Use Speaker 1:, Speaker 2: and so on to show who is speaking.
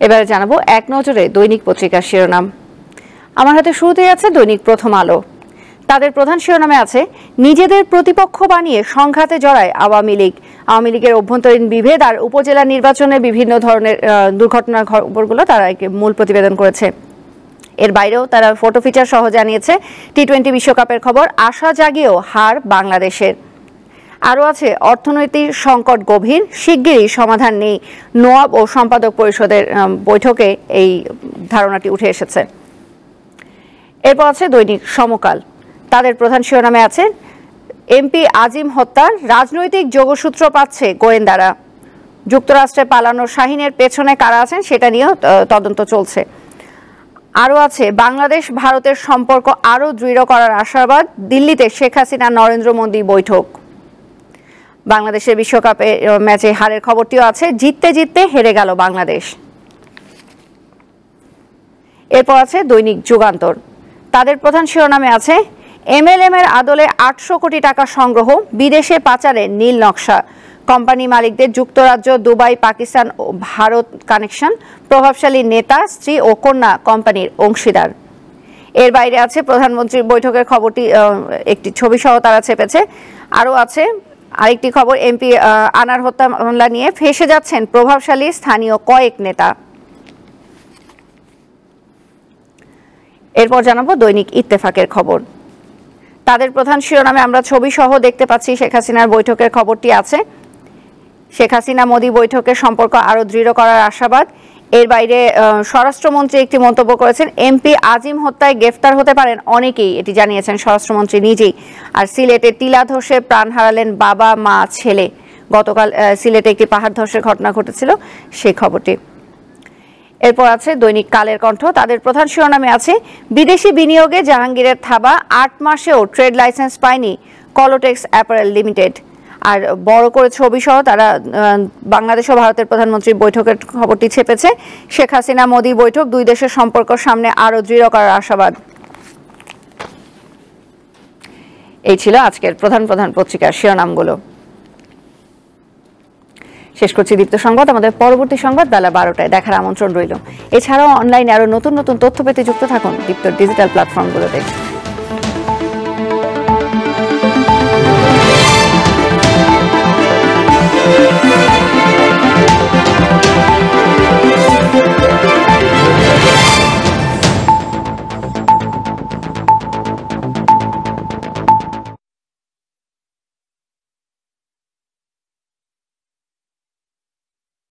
Speaker 1: এবারে জানাবো এক নজরে দৈনিক পত্রিকার শিরোনাম। আমার হাতে শুরুতেই আছে দৈনিক প্রথম আলো। তাদের প্রধান শিরোনামে আছে নিজেদের প্রতিপক্ষ বানিয়ে সংঘাতে জড়ায় আওয়ামী লীগ। আওয়ামী লীগের অভ্যন্তরীণ বিভেদ আর উপজেলা নির্বাচনে বিভিন্ন ধরনের দুর্ঘটনার খবরগুলো তারা মূল প্রতিবেদন করেছে। এর বাইরেও তারা ফটো ফিচার সহ জানিয়েছে টি-20 বিশ্বকাপের খবর, আশা জাগিয়েও হার বাংলাদেশের। আরও আছে অর্থনৈতিক সংকট গভীর, শিগগিরই সমাধান নেই। নোয়াব ও সম্পাদক পরিষদের বৈঠকে এই ধারণাটি উঠে এসেছে। এরপর আছে দৈনিক সমকাল। তাদের প্রধান শিরোনামে আছে এমপি আজিম হত্যার রাজনৈতিক যোগসূত্র পাচ্ছে গোয়েন্দারা। যুক্তরাষ্ট্রে পালানো শাহিনের পেছনে কারা আছেন সেটা নিয়েও তদন্ত চলছে। আরও আছে বাংলাদেশ ভারতের সম্পর্ক আরও দৃঢ় করার আশাবাদ, দিল্লিতে শেখ হাসিনা নরেন্দ্র মোদী বৈঠক। বাংলাদেশের বিশ্বকাপে ম্যাচে হারের খবরটিও আছে, জিততে জিততে হেরে গেল বাংলাদেশ। এরপর আছে দৈনিক যুগান্তর। তাদের প্রধান শিরোনামে আছে এমএলএম এর আদলে 800 কোটি টাকা সংগ্রহ, বিদেশে পাচারে নীল নকশা। কোম্পানি মালিকদের যুক্তরাজ্য, দুবাই, পাকিস্তান ও ভারত কানেকশন। প্রভাবশালী নেতা, স্ত্রী ও কন্যা কোম্পানির অংশীদার। এর বাইরে আছে প্রধানমন্ত্রীর বৈঠকের খবরটি, একটি ছবি সহ তারা ছেপেছে। আরও আছে আরেকটি খবর, এমপি আনার হত্যা মামলা নিয়ে ফেঁসে যাচ্ছেন প্রভাবশালী স্থানীয় কয়েক নেতা। এরপর জানাবো দৈনিক ইত্তেফাকের খবর। তাদের প্রধান শিরোনামে আমরা ছবি সহ দেখতে পাচ্ছি শেখ হাসিনার বৈঠকের খবরটি আছে। শেখ হাসিনা মোদী বৈঠকের সম্পর্ক আরও দৃঢ় করার আশাবাদ। এর বাইরে স্বরাষ্ট্রমন্ত্রী একটি মন্তব্য করেছেন, এমপি আজিম হত্যায় গ্রেফতার হতে পারেন অনেকেই, এটি জানিয়েছেন স্বরাষ্ট্রমন্ত্রী নিজেই। আর সিলেটে টিলা ধসে প্রাণ হারালেন বাবা, মা, ছেলে। গতকাল সিলেটে একটি পাহাড় ধসের ঘটনা ঘটেছিল, সেই খবরটি। এরপর আছে দৈনিক কালের কণ্ঠ। তাদের প্রধান শিরোনামে আছে বিদেশি বিনিয়োগে জাহাঙ্গীরের থাবা, 8 মাসেও ট্রেড লাইসেন্স পায়নি কলোটেক্স অ্যাপারেল লিমিটেড। আর বড় করে ছবি সহ তারা বাংলাদেশ ও ভারতের প্রধানমন্ত্রীর বৈঠকের খবরটি ছেপেছে। শেখ হাসিনা মোদী বৈঠক, দুই দেশের সম্পর্ক সামনে আরও দৃঢ় করার আশাবাদ। এই ছিল আজকের প্রধান প্রধান পত্রিকার শিরোনামগুলো। শেষ করছি দীপ্ত সংবাদ। আমাদের পরবর্তী সংবাদ বেলা 12টায় দেখার আমন্ত্রণ রইল। এছাড়াও অনলাইনে আরও নতুন নতুন তথ্য পেতে যুক্ত থাকুন দীপ্তর ডিজিটাল প্ল্যাটফর্মগুলোতে।